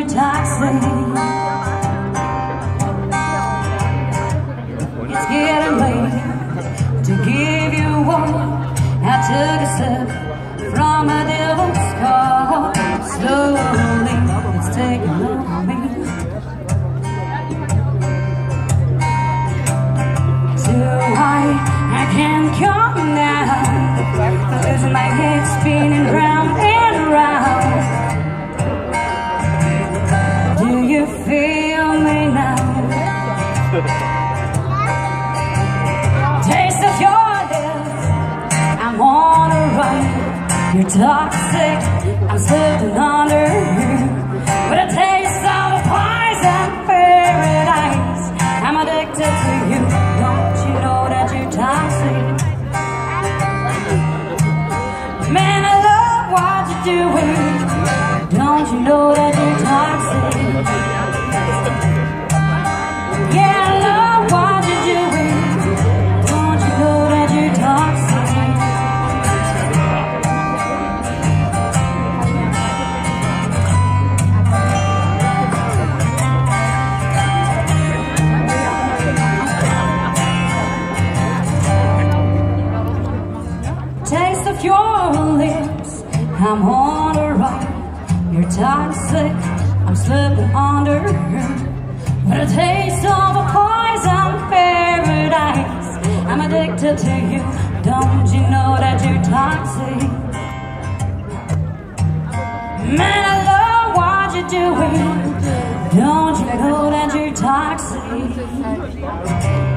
toxic. It's getting late to give you one. I took a sip from a devil's cup. Slowly, it's taking over me. Too high, I can't come down. Losing my head, spinning round and round. Do you feel me now? Taste of your lips, I'm on a run. You're toxic, I'm slipping under. With a taste of a poison paradise, I'm addicted to you. Don't you know that you're toxic? Man, I love what you're doing. Don't you know that you're toxic? Yeah, I love what you're doing. Don't you know that you're toxic? Taste of your lips, I'm on the run. You're toxic, I'm slipping under. With a taste of a poison paradise, I'm addicted to you. Don't you know that you're toxic? Man, I love what you're doing. Don't you know that you're toxic?